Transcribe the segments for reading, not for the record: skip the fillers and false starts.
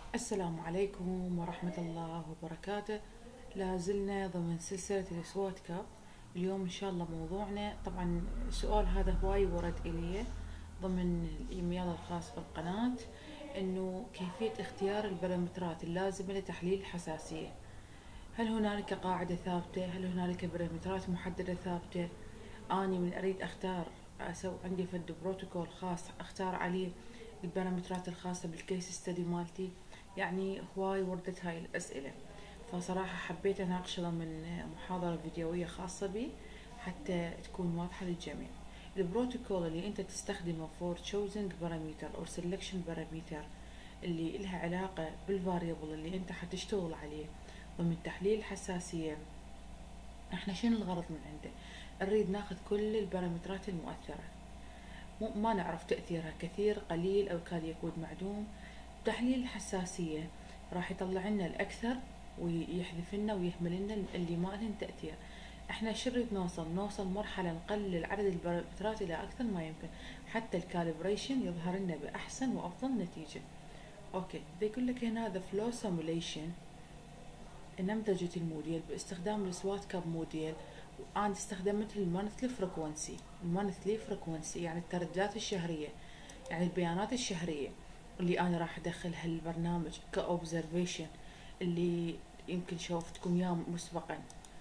السلام عليكم ورحمة الله وبركاته. لازلنا ضمن سلسلة السوات كاب. اليوم إن شاء الله موضوعنا، طبعا السؤال هذا هواي ورد إلي ضمن الإيميل الخاص بالقناة، إنه كيفية اختيار البارامترات اللازمة لتحليل الحساسية. هل هنالك قاعدة ثابتة؟ هل هنالك بارامترات محددة ثابتة؟ أني من أريد أختار، أسوي عندي فد بروتوكول خاص أختار عليه البارامترات الخاصة بالكيس ستدي مالتي. يعني هواي وردت هاي الأسئلة، فصراحة حبيت أناقشها من محاضرة فيديوية خاصة بي حتى تكون واضحة للجميع. البروتوكول اللي انت تستخدمه for choosing parameter or selection parameter اللي إلها علاقة بالفاريبل اللي انت حتشتغل عليه ومن تحليل الحساسية، احنا شنو الغرض من عنده؟ نريد ناخذ كل البارامترات المؤثرة، ما نعرف تأثيرها كثير قليل أو كاد يكون معدوم. تحليل الحساسية راح يطلع لنا الأكثر ويحذف لنا ويهمل لنا اللي ما لهم تأثير. احنا شريد نوصل مرحلة نقلل عدد البارامترات إلى أكثر ما يمكن حتى الكاليبريشن يظهر لنا بأحسن وأفضل نتيجة. اوكي، يقول لك هنا the flow simulation نمذجة الموديل باستخدام السوات كاب موديل، وأنا استخدمت المونثلي فريكونسي يعني الترددات الشهرية، يعني البيانات الشهرية اللي أنا راح أدخلها البرنامج كأوبزرفيشن اللي يمكن شوفتكم إياه مسبقا.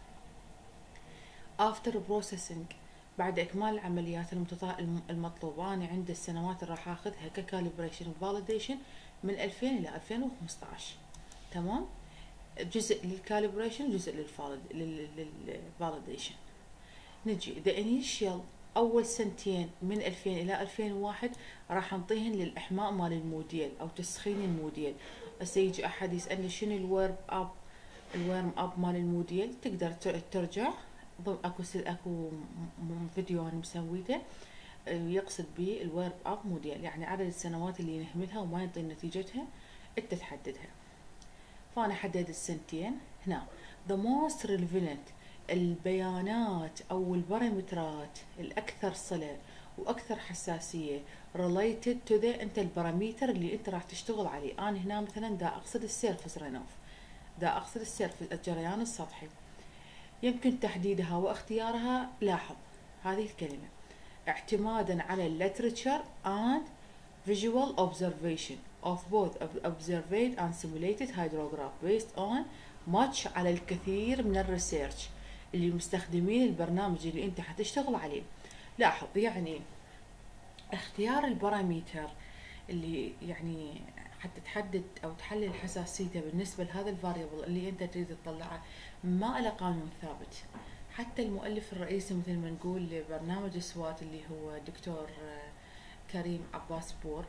after processing بعد إكمال العمليات المطلوبة، أنا عند السنوات اللي راح أخذها ككاليبريشن وفاليديشن من 2000 إلى 2015. تمام، جزء للكاليبريشن جزء للفاليديشن. نجي the initial أول سنتين من 2000 إلى 2001 راح نعطيهن للإحماء مال الموديل أو تسخين الموديل. هسه يجي أحد يسألني شنو الورم أب مال الموديل، تقدر ترجع اكو فيديو انا مسويته يقصد به الورم اب موديل، يعني عدد السنوات اللي نهملها وما يعطي نتيجتها انت تحددها. فأنا حددت السنتين هنا. the most relevant البيانات أو البارامترات الأكثر صلة وأكثر حساسية related to the أنت البارامتر اللي أنت راح تشتغل عليه. أنا هنا مثلا دا أقصد السيرفس رنوف، دا أقصد السيرفس الجريان السطحي. يمكن تحديدها واختيارها، لاحظ هذه الكلمة، اعتمادا على الليترشر and visual observation of both observed and simulated hydrograph based on much على الكثير من الريسيرش اللي مستخدمين البرنامج اللي انت حتشتغل عليه. لاحظ يعني اختيار البارامتر اللي يعني حتى تحدد او تحلل حساسيته بالنسبه لهذا الفاريبل اللي انت تريد تطلعه ما له قانون ثابت. حتى المؤلف الرئيسي مثل ما نقول لبرنامج سوات اللي هو دكتور كريم عباس بور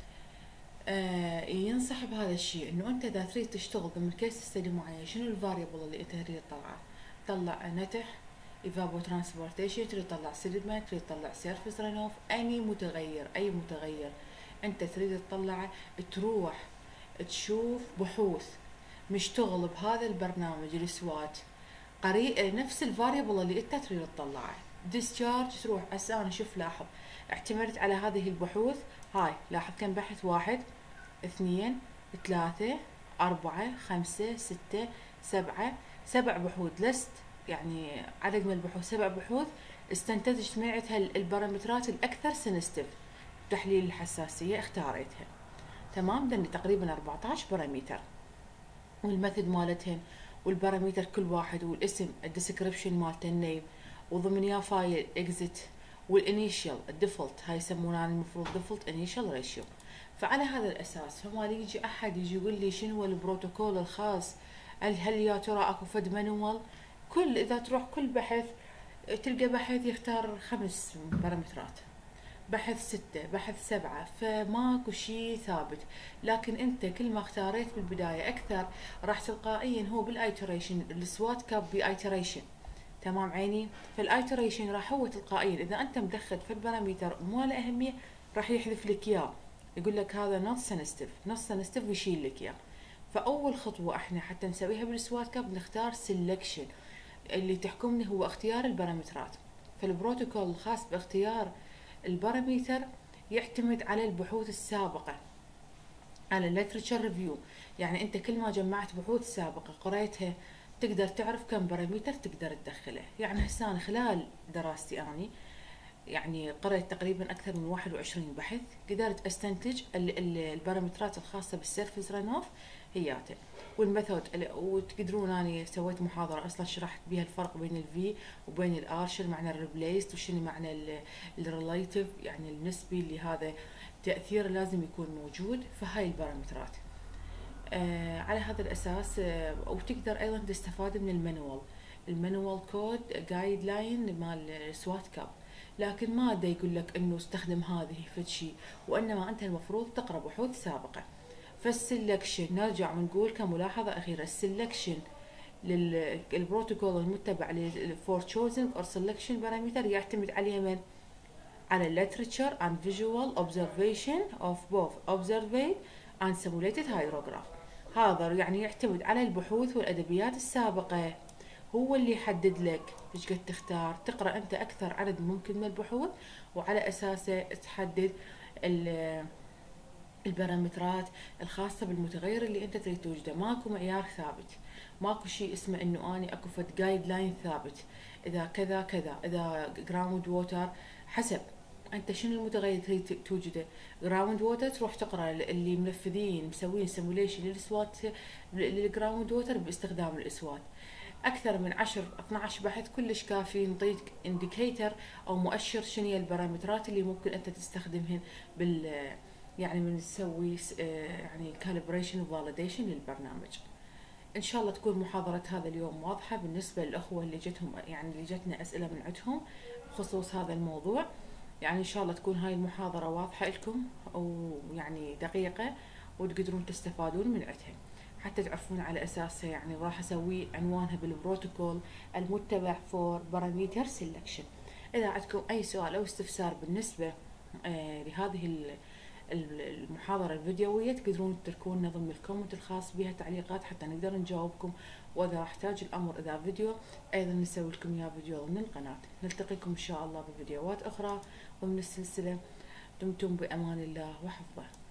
ينصح بهذا الشيء، انه انت اذا تريد تشتغل ضمن كيس ستدي معين شنو الفاريبل اللي انت تريد تطلعه؟ طلع نتح، ايفابو ترانسبورتيشن، تريد تطلع سيدمنت، تريد تطلع سيرفيس رنوف، اي متغير انت تريد تطلعه، تروح تشوف بحوث مشتغل بهذا البرنامج السوات قريب نفس الفاريبل اللي انت تريد تطلعه. ديسشارج تروح هسه انا شوف لاحظ اعتمدت على هذه البحوث هاي، لاحظ كم بحث، 1 2 3 4 5 6 7 بحوث لست يعني عدد من البحوث 7 بحوث استنتجت معتها البارامترات الاكثر سنستيف تحليل الحساسية اختاريتها. تمام، دني تقريبا 14 بارامتر والميثود مالتهم والبارامتر كل واحد والاسم الديسكريبشن مالته النيم وضمن يا فايل اكزيت والانيشال الديفولت، هاي يسمونها المفروض ديفولت انيشال ريشيو. فعلى هذا الاساس فما يجي احد يجي يقول لي شنو هو البروتوكول الخاص، هل يا ترى اكو فد مانوال؟ اذا تروح كل بحث تلقى بحث يختار 5 بارامترات، بحث 6، بحث 7، فماكو شيء ثابت. لكن انت كل ما اختاريت بالبداية اكثر راح تلقائيا هو بالايتريشن السوات كاب بايتريشن. تمام عيني، فالايتريشن راح هو تلقائيا اذا انت مدخل في البارامتر ما له اهمية راح يحذف لك اياه، يقول لك هذا نوت سنستيف ويشيل لك اياه. فاول خطوة احنا حتى نسويها بالسوات كاب نختار سيلكشن، اللي تحكمني هو اختيار البارامترات. فالبروتوكول الخاص باختيار البارامتر يعتمد على البحوث السابقة على literature review. يعني انت كل ما جمعت بحوث سابقة قريتها تقدر تعرف كم بارامتر تقدر تدخله. يعني هسه أنا خلال دراستي اني يعني قرأت تقريبا أكثر من 21 بحث، قدرت أستنتج البارامترات الخاصة بالسيرفس رن اوف هياته والميثود. وتقدرون اني سويت محاضرة اصلا شرحت بها الفرق بين الفي وبين الار، شنو معنى الريبليست وشنو معنى الريليتيف يعني النسبي اللي هذا تأثير لازم يكون موجود في هاي البارامترات. على هذا الأساس وتقدر أيضا تستفاد من المانوال كود جايد لاين مال سوات كاب، لكن ما دا يقول لك انه استخدم هذه فد شيء، وانما انت المفروض تقرا بحوث سابقه. فالسلكشن نرجع ونقول كملاحظه اخيره، السلكشن للبروتوكول المتبع for choosing or selection parameter يعتمد على من؟ على literature and visual observation of both observed and simulated hydrograph. هذا يعني يعتمد على البحوث والأدبيات السابقة، هو اللي يحدد لك ايش قد تختار. تقرأ أنت أكثر عدد ممكن من البحوث وعلى أساسه تحدد البارامترات الخاصة بالمتغير اللي أنت تريد توجده. ماكو معيار ثابت، ماكو شيء اسمه إنه أني أكو فد جايد لاين ثابت إذا كذا كذا، إذا جراوند ووتر حسب انت شنو المتغير تريد توجده. جراوند ووتر تروح تقرا اللي منفذين مسوين سيموليشن للاسوات للجراوند ووتر باستخدام الاسوات. اكثر من 10-12 بحث كلش كافي ينطيك انديكيتر او مؤشر شنو هي البارامترات اللي ممكن انت تستخدمهن بال يعني من تسوي يعني كالبريشن وفاليديشن للبرنامج. ان شاء الله تكون محاضرة هذا اليوم واضحة بالنسبة للاخوة اللي جتهم يعني اللي جتنا اسئلة من عندهم بخصوص هذا الموضوع. يعني ان شاء الله تكون هاي المحاضرة واضحة لكم ويعني دقيقة وتقدرون تستفادون من عندها حتى تعرفون على اساسها. يعني راح اسوي عنوانها بالبروتوكول المتبع فور بارامتر سيلكشن. اذا عندكم اي سؤال او استفسار بالنسبة لهذه المحاضرة الفيديوية تقدرون تتركون ضمن الكومنت الخاص بها تعليقات حتى نقدر نجاوبكم، واذا احتاج الامر اذا فيديو ايضا نسوي لكم اياه فيديو ضمن القناة. نلتقيكم ان شاء الله بفيديوهات اخرى ومن السلسلة. دمتم بامان الله وحفظه.